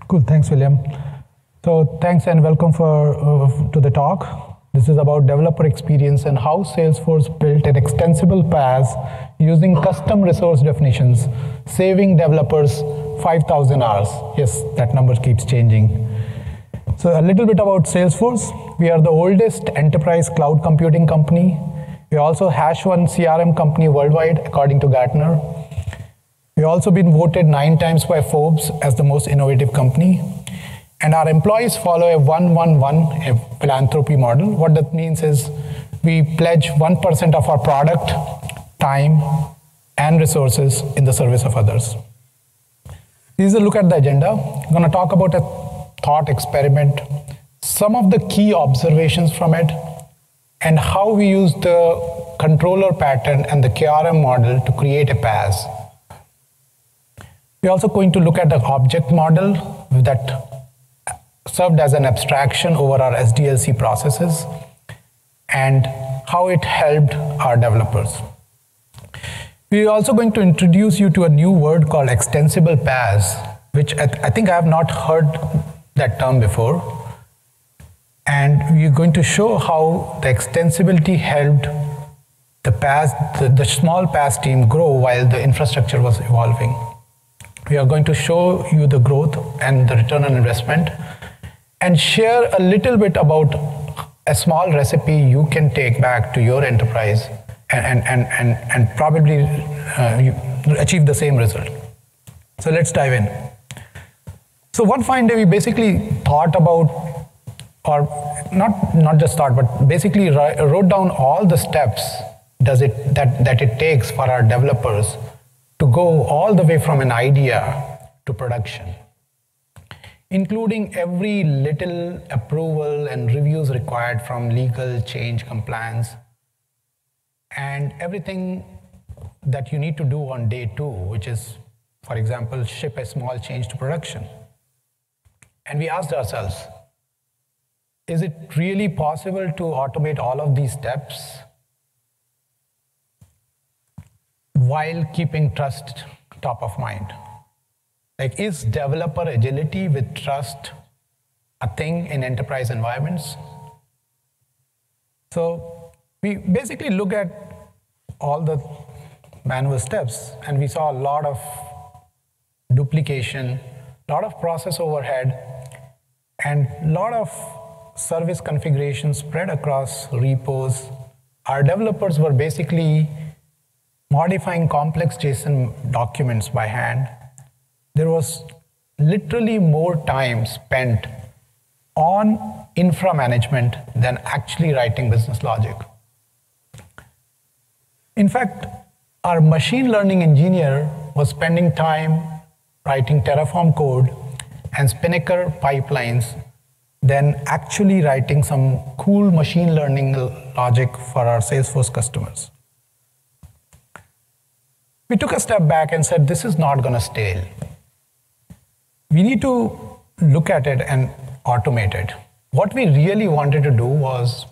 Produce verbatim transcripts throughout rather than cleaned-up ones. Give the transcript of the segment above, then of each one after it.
Cool, thanks, William. So thanks and welcome for uh, to the talk. This is about developer experience and how Salesforce built an extensible P A S using custom resource definitions, saving developers five thousand hours. Yes, that number keeps changing. So a little bit about Salesforce. We are the oldest enterprise cloud computing company. We are also hash one C R M company worldwide, according to Gartner. We've also been voted nine times by Forbes as the most innovative company. And our employees follow a one one one a philanthropy model. What that means is we pledge one percent of our product, time, and resources in the service of others. This is a look at the agenda. I'm going to talk about a thought experiment, some of the key observations from it, and how we use the controller pattern and the K R M model to create a P A S. We're also going to look at the object model that served as an abstraction over our S D L C processes and how it helped our developers. We're also going to introduce you to a new word called extensible P A S, which I, th I think I have not heard that term before. And we're going to show how the extensibility helped the P A S, the, the small P A S team grow while the infrastructure was evolving. We are going to show you the growth and the return on investment and share a little bit about a small recipe you can take back to your enterprise and, and, and, and, and probably uh, you achieve the same result. So let's dive in. So one fine day we basically thought about, or not, not just thought, but basically wrote down all the steps does it, that, that it takes for our developers to go all the way from an idea to production, including every little approval and reviews required from legal, change, compliance, and everything that you need to do on day two, which is, for example, ship a small change to production. And we asked ourselves, is it really possible to automate all of these steps while keeping trust top of mind? Like, is developer agility with trust a thing in enterprise environments? So we basically look at all the manual steps, and we saw a lot of duplication, a lot of process overhead, and a lot of service configuration spread across repos. Our developers were basically modifying complex JSON documents by hand. There was literally more time spent on infra management than actually writing business logic. In fact, our machine learning engineer was spending time writing Terraform code and Spinnaker pipelines than actually writing some cool machine learning logic for our Salesforce customers. We took a step back and said, this is not going to stale. We need to look at it and automate it. What we really wanted to do was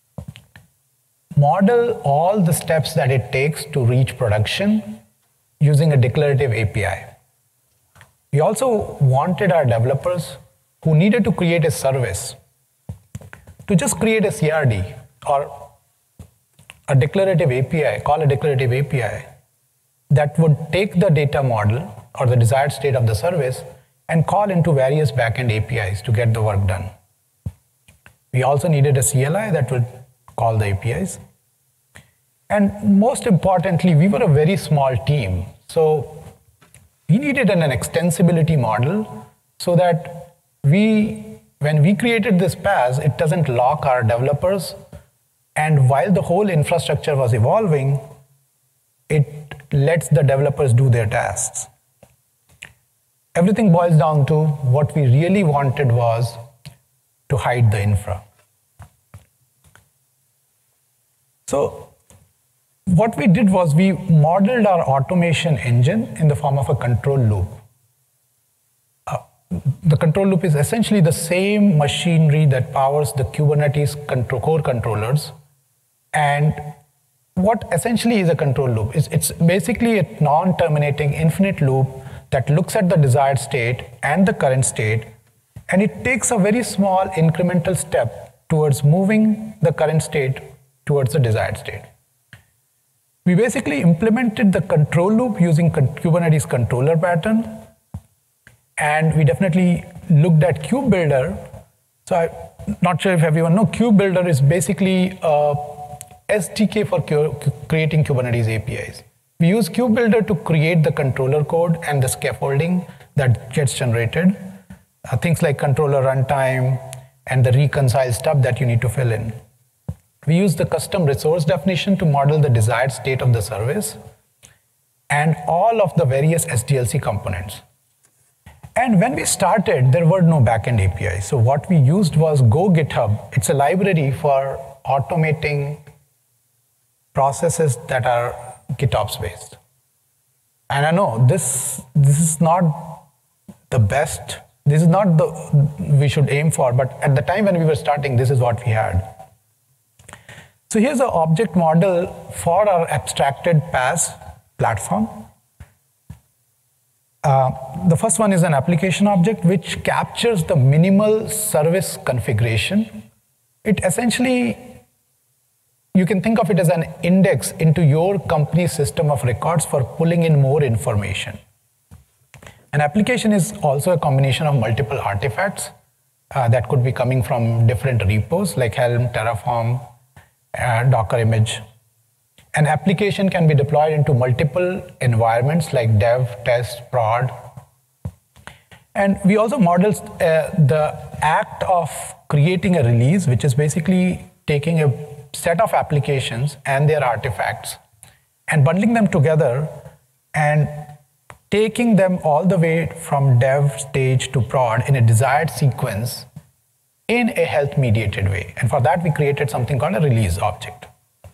model all the steps that it takes to reach production using a declarative A P I. We also wanted our developers who needed to create a service to just create a C R D or a declarative A P I, call a declarative A P I, that would take the data model or the desired state of the service and call into various backend A P Is to get the work done. We also needed a C L I that would call the A P Is. And most importantly, we were a very small team. So we needed an, an extensibility model so that we, when we created this P A S, it doesn't lock our developers. And while the whole infrastructure was evolving, it lets the developers do their tasks. Everything boils down to what we really wanted was to hide the infra. So what we did was we modeled our automation engine in the form of a control loop. Uh, the control loop is essentially the same machinery that powers the Kubernetes control, core controllers. And what essentially is a control loop? It's, it's basically a non-terminating infinite loop that looks at the desired state and the current state And it takes a very small incremental step towards moving the current state towards the desired state. We basically implemented the control loop using Kubernetes controller pattern, and we definitely looked at KubeBuilder. So I'm not sure if everyone knows, KubeBuilder is basically a S D K for creating Kubernetes A P Is. We use KubeBuilder to create the controller code and the scaffolding that gets generated, uh, things like controller runtime and the reconcile stuff that you need to fill in. We use the custom resource definition to model the desired state of the service and all of the various S D L C components. And when we started, there were no backend A P Is. So what we used was Go GitHub. It's a library for automating processes that are GitOps based. And I know this, this is not the best, this is not the we should aim for, but at the time when we were starting, this is what we had. So here's an object model for our abstracted P A S platform. Uh, the first one is an application object which captures the minimal service configuration. It essentially, you can think of it as an index into your company's system of records for pulling in more information. An application is also a combination of multiple artifacts uh, that could be coming from different repos like Helm, Terraform, uh, Docker image. An application can be deployed into multiple environments like dev, test, prod. And we also modeled uh, the act of creating a release, which is basically taking a set of applications and their artifacts and bundling them together and taking them all the way from dev stage to prod in a desired sequence in a health mediated way. And for that, we created something called a release object.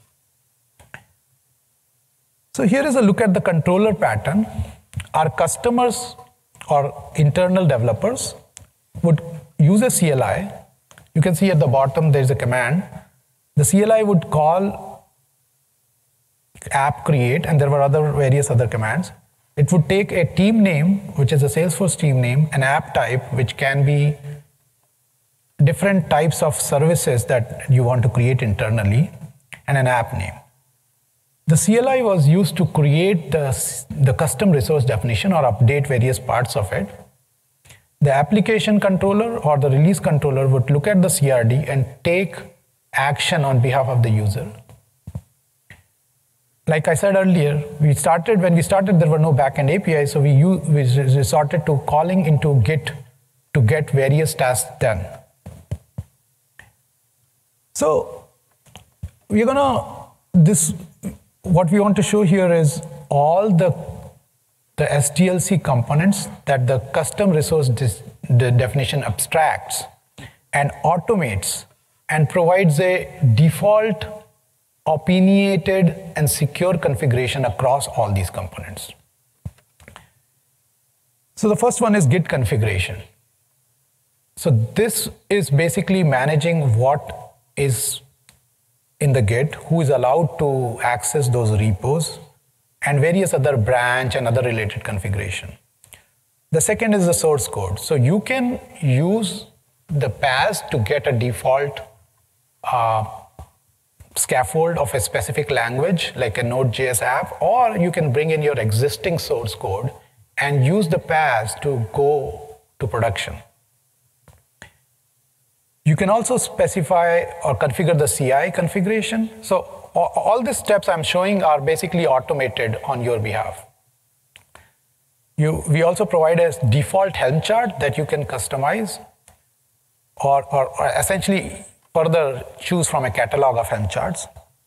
So here is a look at the controller pattern. Our customers or internal developers would use a C L I. You can see at the bottom there's a command. The C L I would call app create, and there were other various other commands. It would take a team name, which is a Salesforce team name, an app type, which can be different types of services that you want to create internally, and an app name. The C L I was used to create the, the custom resource definition or update various parts of it. The application controller or the release controller would look at the C R D and take action on behalf of the user. Like I said earlier, we started when we started there were no backend A P Is, so we, use, we resorted to calling into Git to get various tasks done. So we're gonna this. What we want to show here is all the, the S D L C components that the custom resource dis, the definition abstracts and automates and provides a default, opinionated, and secure configuration across all these components. So the first one is Git configuration. So this is basically managing what is in the Git, who is allowed to access those repos, and various other branch and other related configuration. The second is the source code. So you can use the P A S to get a default uh, scaffold of a specific language, like a Node.js app, or you can bring in your existing source code and use the P A S to go to production. You can also specify or configure the C I configuration. So all these steps I'm showing are basically automated on your behalf. You, we also provide a default Helm chart that you can customize or, or, or essentially further choose from a catalog of Helm charts.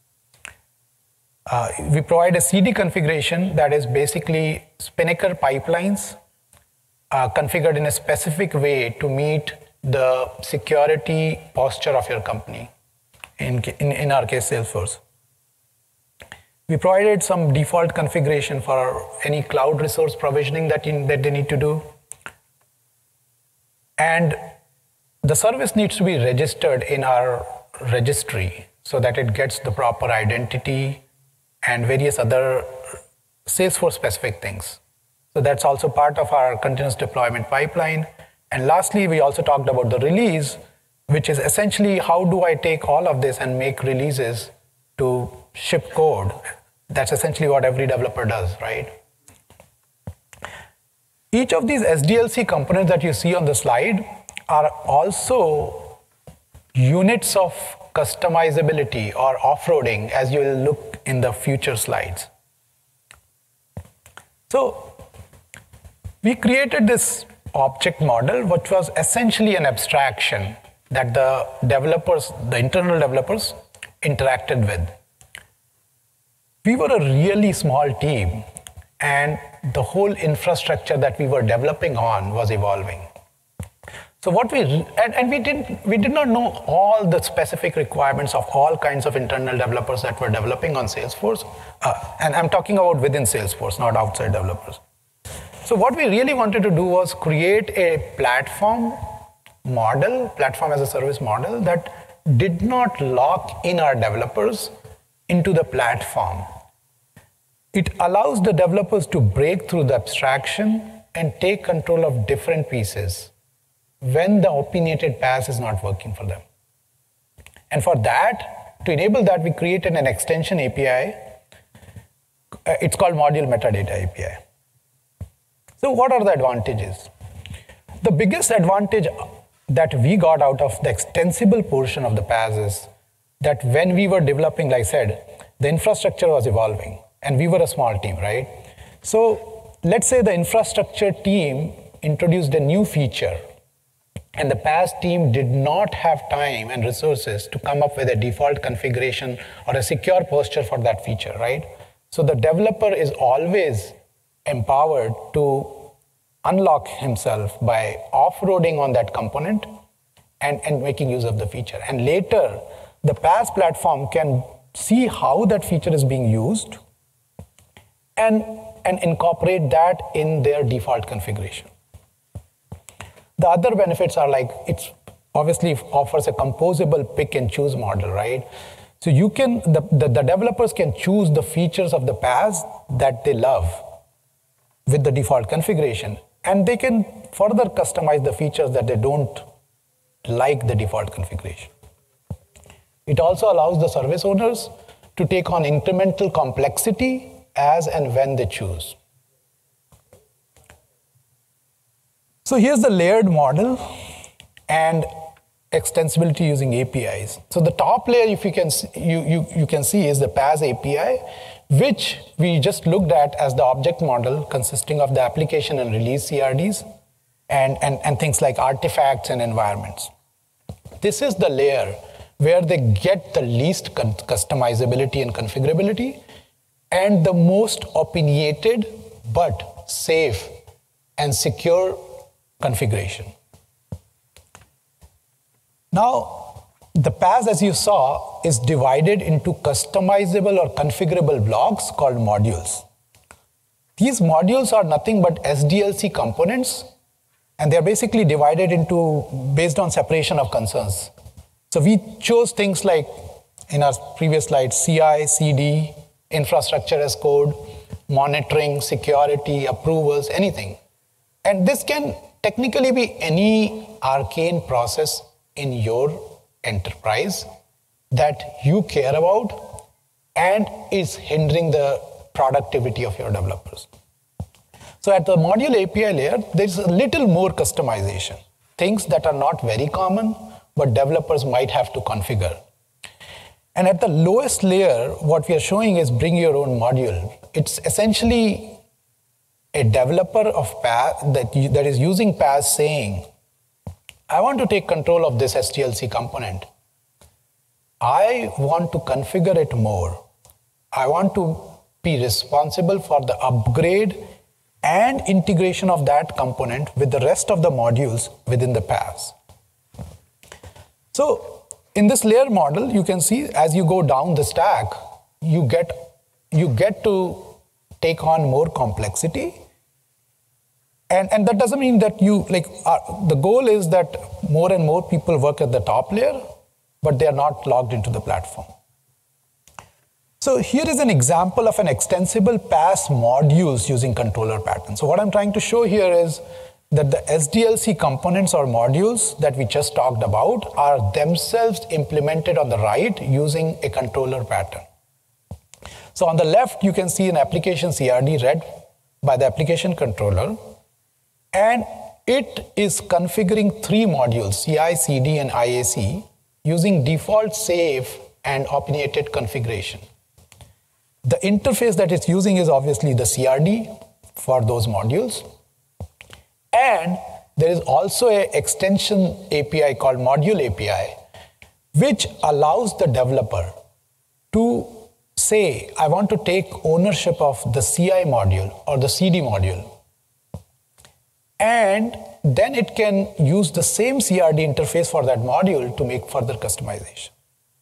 Uh, we provide a C D configuration that is basically Spinnaker pipelines uh, configured in a specific way to meet the security posture of your company, in, in, in our case, Salesforce. We provided some default configuration for any cloud resource provisioning that, you, that they need to do. And the service needs to be registered in our registry so that it gets the proper identity and various other Salesforce specific things. So that's also part of our continuous deployment pipeline. And lastly, we also talked about the release, which is essentially how do I take all of this and make releases to ship code. That's essentially what every developer does, right? Each of these S D L C components that you see on the slide are also units of customizability or off-roading, as you will look in the future slides. So we created this object model, which was essentially an abstraction that the developers, the internal developers, interacted with. We were a really small team, and the whole infrastructure that we were developing on was evolving. So what we and, and we didn't we did not know all the specific requirements of all kinds of internal developers that were developing on Salesforce, uh, and I'm talking about within Salesforce, not outside developers. So what we really wanted to do was create a platform model, platform as a service model that did not lock in our developers into the platform. It allows the developers to break through the abstraction and take control of different pieces when the opinionated PaaS is not working for them. And for that, to enable that, we created an extension A P I. Uh, it's called Module Metadata A P I. So what are the advantages? The biggest advantage that we got out of the extensible portion of the PaaS is that when we were developing, like I said, the infrastructure was evolving, and we were a small team, right? So let's say the infrastructure team introduced a new feature, and the PaaS team did not have time and resources to come up with a default configuration or a secure posture for that feature, right? So the developer is always empowered to unlock himself by off-roading on that component and, and making use of the feature. And later, the PaaS platform can see how that feature is being used and, and incorporate that in their default configuration. The other benefits are like, it's obviously offers a composable pick and choose model, right? So you can, the, the, the developers can choose the features of the PaaS that they love with the default configuration, and they can further customize the features that they don't like the default configuration. It also allows the service owners to take on incremental complexity as and when they choose. So here's the layered model and extensibility using A P Is. So the top layer, if you can you, you, you can see, is the PaaS A P I, which we just looked at as the object model consisting of the application and release C R Ds and, and, and things like artifacts and environments. This is the layer where they get the least customizability and configurability and the most opinionated but safe and secure configuration. Now, the PaaS, as you saw, is divided into customizable or configurable blocks called modules. These modules are nothing but S D L C components, and they're basically divided into based on separation of concerns. So we chose things like, in our previous slide, C I, C D, infrastructure as code, monitoring, security, approvals, anything. And this can technically be any arcane process in your enterprise that you care about and is hindering the productivity of your developers. So at the module A P I layer, there's a little more customization, things that are not very common, but developers might have to configure. And at the lowest layer, what we are showing is bring your own module. It's essentially a developer of PaaS that, that is using PaaS saying, I want to take control of this S D L C component. I want to configure it more. I want to be responsible for the upgrade and integration of that component with the rest of the modules within the PaaS. So in this layer model, you can see as you go down the stack, you get, you get to take on more complexity. And, and that doesn't mean that you, like, uh, the goal is that more and more people work at the top layer, but they are not logged into the platform. So here is an example of an extensible PaaS modules using controller patterns. So what I'm trying to show here is that the S D L C components or modules that we just talked about are themselves implemented on the right using a controller pattern. So on the left, you can see an application C R D read by the application controller, and it is configuring three modules, C I, C D, and I A C, using default safe and opinionated configuration. The interface that it's using is obviously the C R D for those modules. And there is also an extension A P I called Module A P I, which allows the developer to say, I want to take ownership of the C I module or the C D module. And then it can use the same C R D interface for that module to make further customization.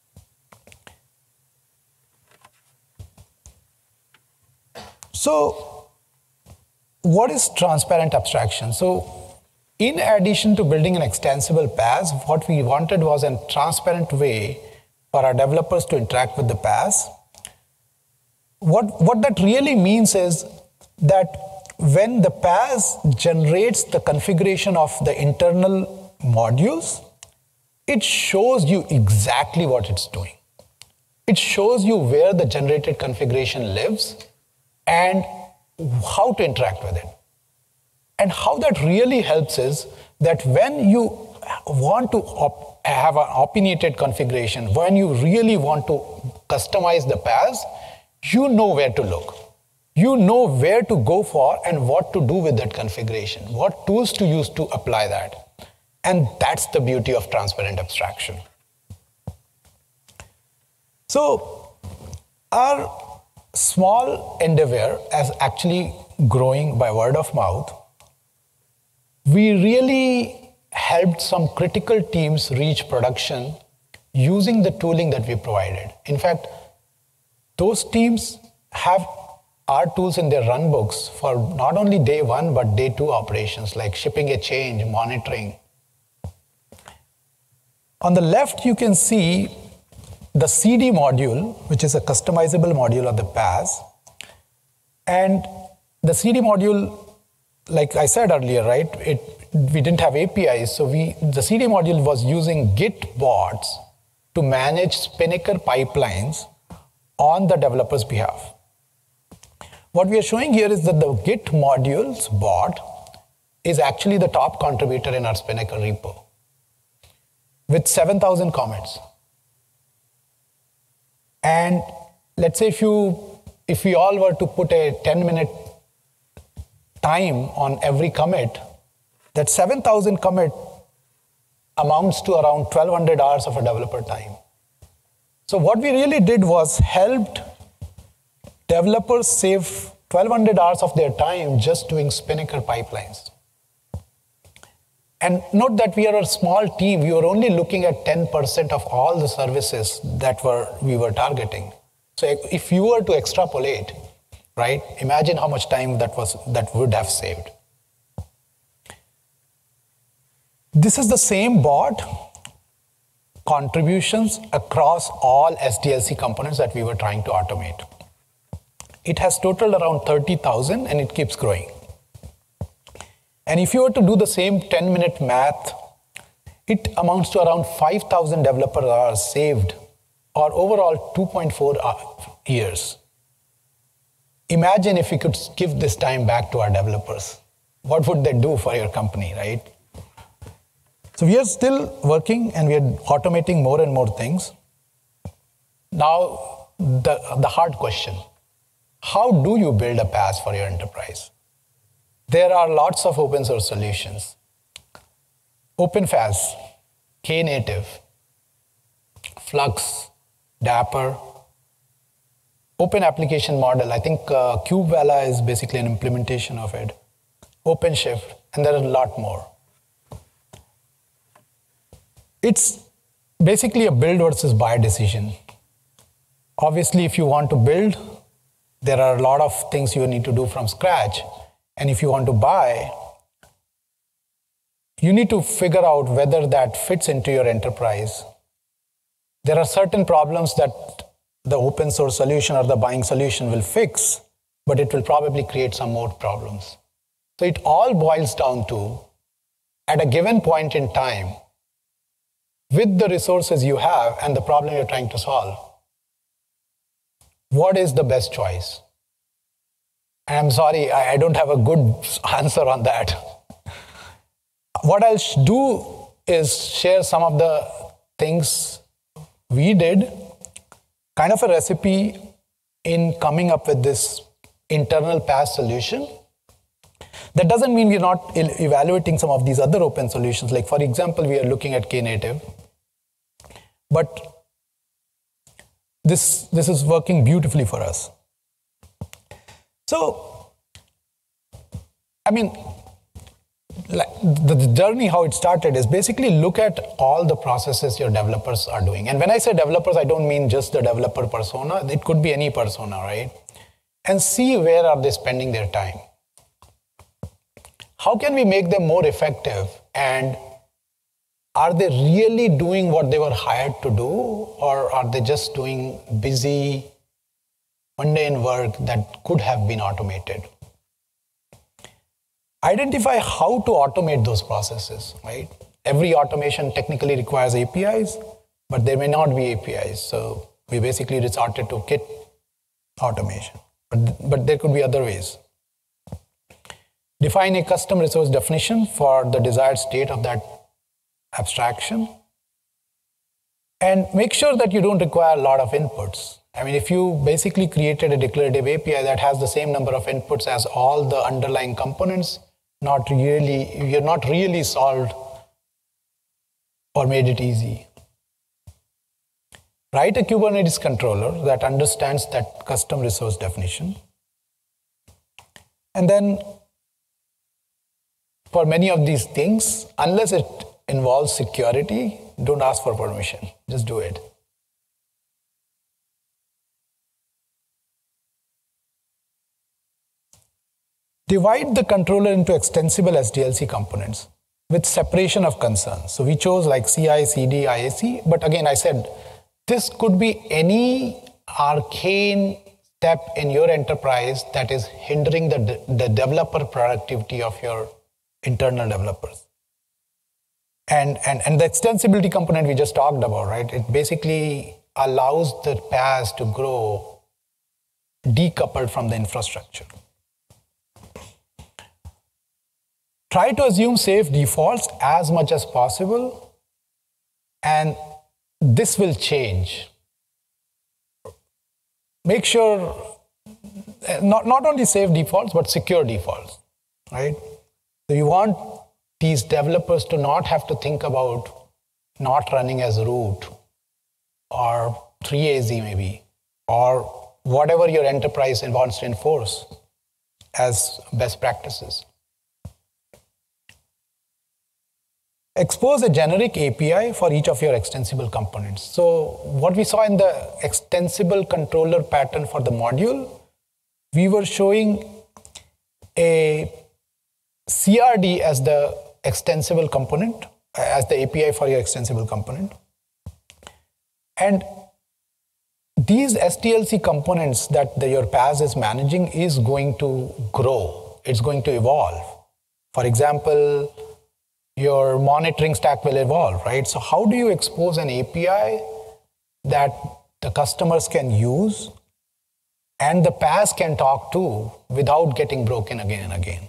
So, what is transparent abstraction? So, in addition to building an extensible P A S, what we wanted was a transparent way for our developers to interact with the P A S. What, what that really means is that when the P A S generates the configuration of the internal modules, it shows you exactly what it's doing. It shows you where the generated configuration lives and how to interact with it. And how that really helps is that when you want to op- have an opinionated configuration, when you really want to customize the P A S, you know where to look. You know where to go for and what to do with that configuration, what tools to use to apply that. And that's the beauty of transparent abstraction. So our small endeavor is actually growing by word of mouth. We really helped some critical teams reach production using the tooling that we provided. In fact, those teams have our tools in their runbooks for not only day one, but day two operations like shipping a change, monitoring. On the left, you can see the C D module, which is a customizable module of the P A S. And the C D module, like I said earlier, right, it, we didn't have A P Is, so we, the C D module was using Git bots to manage Spinnaker pipelines on the developer's behalf. What we are showing here is that the Git modules bot is actually the top contributor in our Spinnaker repo with seven thousand commits. And let's say if you, if we all were to put a ten minute time on every commit, that seven thousand commit amounts to around twelve hundred hours of a developer time. So what we really did was helped developers save twelve hundred hours of their time just doing Spinnaker pipelines. And note that we are a small team. We were only looking at ten percent of all the services that were we were targeting. So if you were to extrapolate, right, imagine how much time that was that would have saved. This is the same bot contributions across all S D L C components that we were trying to automate. It has totaled around thirty thousand and it keeps growing. And if you were to do the same ten minute math, it amounts to around five thousand developer hours saved, or overall two point four years. Imagine if we could give this time back to our developers. What would they do for your company, right? So we are still working and we are automating more and more things. Now, the, the hard question. How do you build a P A S for your enterprise? There are lots of open source solutions. OpenFaaS, Knative, Flux, Dapper, Open Application Model. I think uh, Kubevela is basically an implementation of it. OpenShift, and there are a lot more. It's basically a build versus buy decision. Obviously, if you want to build, there are a lot of things you need to do from scratch. And if you want to buy, you need to figure out whether that fits into your enterprise. There are certain problems that the open source solution or the buying solution will fix, but it will probably create some more problems. So it all boils down to, at a given point in time, with the resources you have and the problem you're trying to solve, what is the best choice? And I'm sorry, I don't have a good answer on that. What I'll do is share some of the things we did, kind of a recipe in coming up with this internal P A S solution. That doesn't mean we're not evaluating some of these other open solutions. Like, for example, we are looking at Knative. But this, this is working beautifully for us. So, I mean, like the journey, how it started is basically look at all the processes your developers are doing. And when I say developers, I don't mean just the developer persona. It could be any persona, right? And see where are they spending their time. How can we make them more effective? And are they really doing what they were hired to do? Or are they just doing busy, mundane work that could have been automated? Identify how to automate those processes, right? Every automation technically requires A P Is, but there may not be A P Is. So we basically resorted to Git automation, but, but there could be other ways. Define a custom resource definition for the desired state of that abstraction. And make sure that you don't require a lot of inputs. I mean, if you basically created a declarative A P I that has the same number of inputs as all the underlying components, not really, you're not really solved or made it easy. Write a Kubernetes controller that understands that custom resource definition. And then for many of these things, unless it involves security, don't ask for permission, just do it. Divide the controller into extensible S D L C components with separation of concerns. So we chose like C I, C D, I A C, but again, I said, this could be any arcane step in your enterprise that is hindering the, de the developer productivity of your internal developers. And, and, and the extensibility component we just talked about, right? It basically allows the P A S to grow decoupled from the infrastructure. Try to assume safe defaults as much as possible, and this will change. Make sure, not, not only safe defaults, but secure defaults, right? So you want these developers to not have to think about not running as root or three A Z maybe, or whatever your enterprise wants to enforce as best practices. Expose a generic A P I for each of your extensible components. So what we saw in the extensible controller pattern for the module, we were showing a C R D as the extensible component, as the A P I for your extensible component. And these S D L C components that the, your P A S is managing is going to grow. It's going to evolve. For example, your monitoring stack will evolve, right? So how do you expose an A P I that the customers can use and the P A S can talk to without getting broken again and again?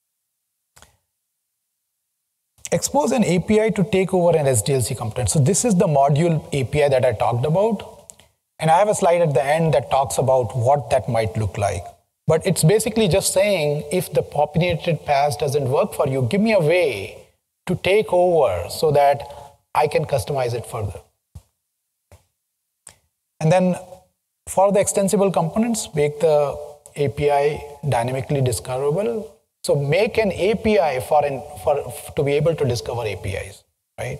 Expose an A P I to take over an S D L C component. So this is the module A P I that I talked about. And I have a slide at the end that talks about what that might look like. But it's basically just saying, if the opinionated P A S doesn't work for you, give me a way to take over so that I can customize it further. And then for the extensible components, make the A P I dynamically discoverable. So make an A P I for, an, for to be able to discover A P Is, right?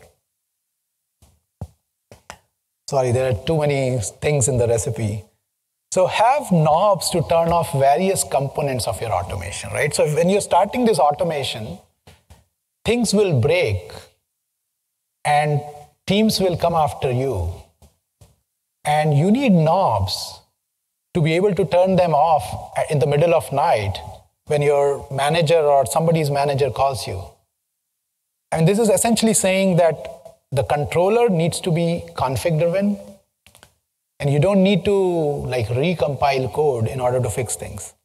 Sorry, there are too many things in the recipe. So have knobs to turn off various components of your automation, right? So when you're starting this automation, things will break and teams will come after you. And you need knobs to be able to turn them off in the middle of night when your manager or somebody's manager calls you. And this is essentially saying that the controller needs to be config driven, and you don't need to like recompile code in order to fix things.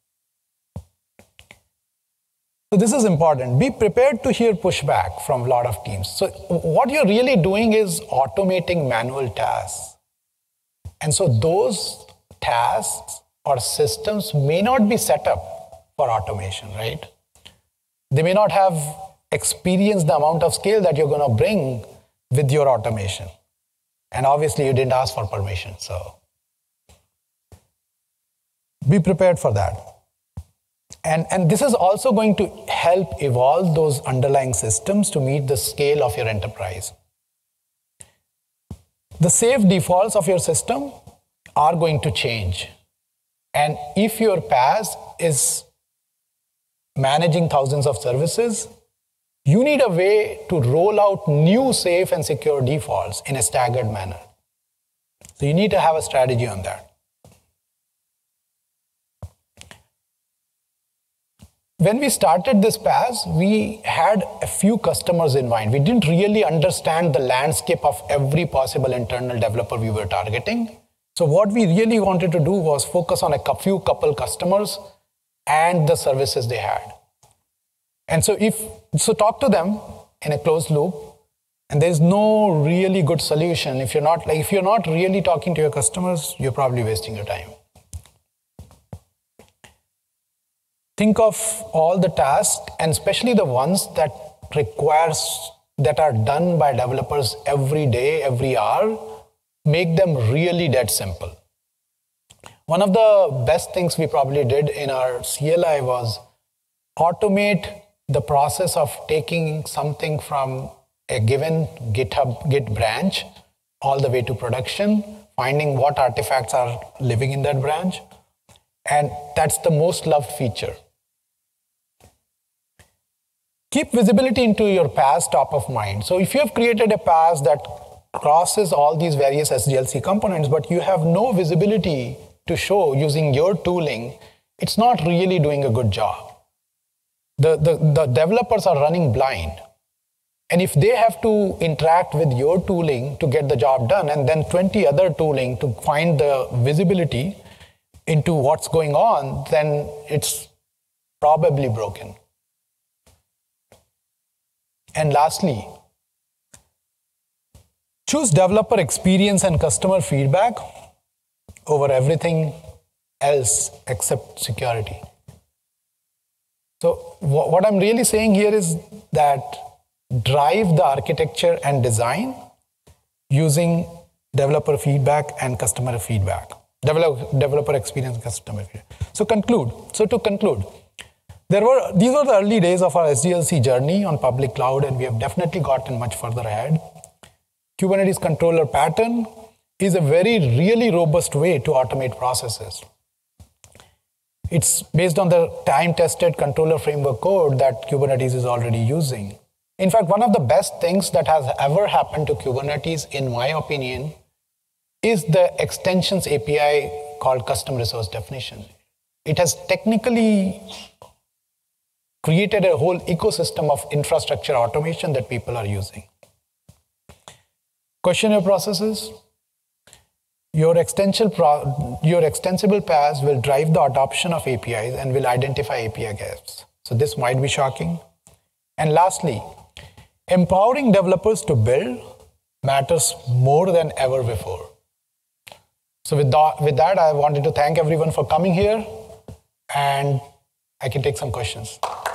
So this is important. Be prepared to hear pushback from a lot of teams. So what you're really doing is automating manual tasks. And so those tasks or systems may not be set up for automation, right? They may not have experienced the amount of scale that you're going to bring with your automation. And obviously you didn't ask for permission, so be prepared for that. And, and this is also going to help evolve those underlying systems to meet the scale of your enterprise. The safe defaults of your system are going to change. And if your P A S is managing thousands of services, you need a way to roll out new safe and secure defaults in a staggered manner. So you need to have a strategy on that. When we started this P A S, we had a few customers in mind. We didn't really understand the landscape of every possible internal developer we were targeting. So what we really wanted to do was focus on a few couple customers and the services they had. And so if so talk to them in a closed loop, and there's no really good solution. If you're not like if you're not really talking to your customers, you're probably wasting your time. Think of all the tasks, and especially the ones that requires that are done by developers every day, every hour. Make them really dead simple. One of the best things we probably did in our C L I was automate the process of taking something from a given GitHub Git branch all the way to production, finding what artifacts are living in that branch, and that's the most loved feature. Keep visibility into your P A S top of mind. So if you have created a P A S that crosses all these various S D L C components, but you have no visibility to show using your tooling, it's not really doing a good job. The, the, the developers are running blind. And if they have to interact with your tooling to get the job done, and then twenty other tooling to find the visibility into what's going on, then it's probably broken. And lastly, choose developer experience and customer feedback over everything else except security. So what I'm really saying here is that drive the architecture and design using developer feedback and customer feedback. Develop, developer experience and customer feedback. So conclude. So to conclude, there were these were the early days of our S D L C journey on public cloud, and we have definitely gotten much further ahead. Kubernetes controller pattern is a very, really robust way to automate processes. It's based on the time-tested controller framework code that Kubernetes is already using. In fact, one of the best things that has ever happened to Kubernetes, in my opinion, is the extensions A P I called custom resource definition. It has technically created a whole ecosystem of infrastructure automation that people are using. Questionnaire processes. Your, extensible pro your extensible P A S will drive the adoption of A P Is and will identify A P I gaps. So this might be shocking. And lastly, empowering developers to build matters more than ever before. So with that, with that, I wanted to thank everyone for coming here, and I can take some questions.